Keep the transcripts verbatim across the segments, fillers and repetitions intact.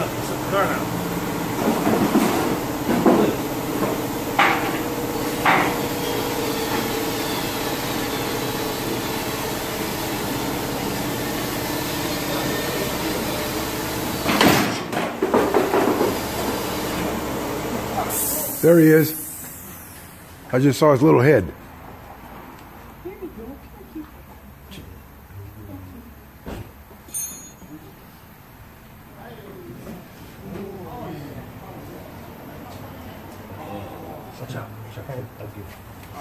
no, it's a car now. There he is. I just saw his little head. Watch out. Watch out. Thank you.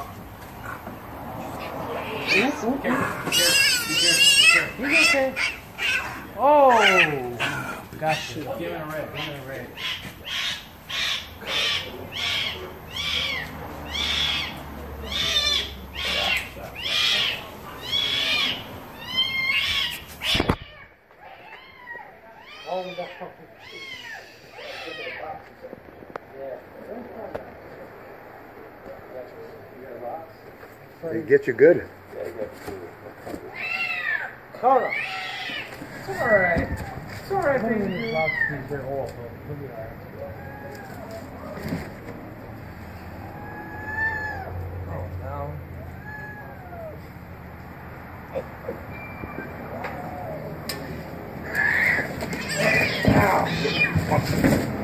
He's okay. Oh! Gotcha. Give him a red. Give him a red. Oh, that's perfect. Did he get you good? Oh, no. It's alright. It's alright, baby. Oh, no. Ow.